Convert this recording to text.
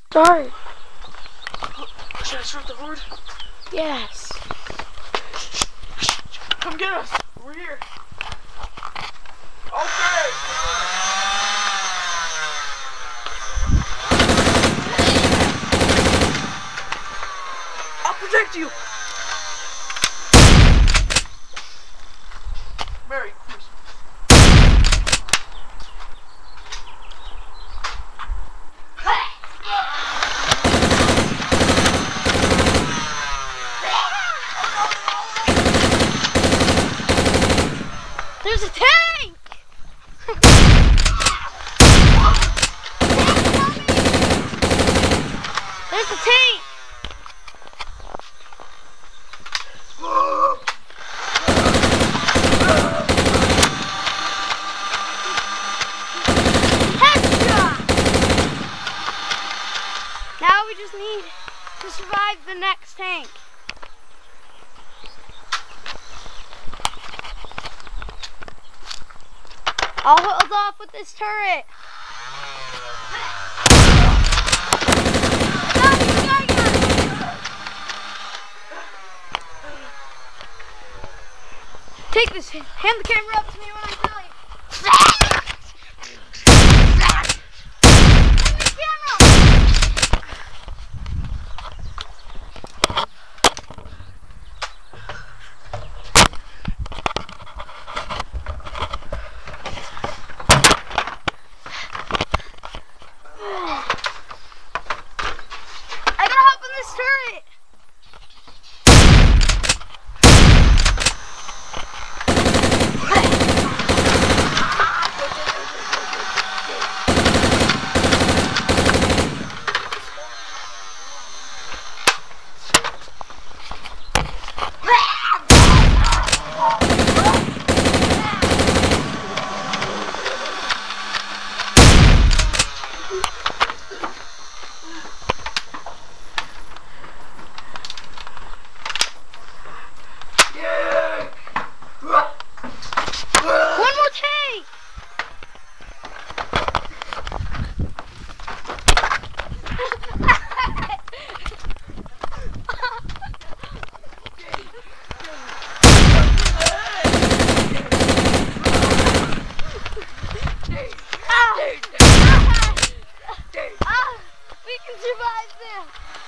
Start. Should I start the horde? Yes. Come get us. We're here. Okay. I'll protect you. Mary, please. There's a tank! There's a tank! Headshot! Now we just need to survive the next tank. I'll hold off with this turret. Take this. Hand the camera up to me when I tell you. Hand me the camera. I gotta hop on this turret. One more tank! We can survive this!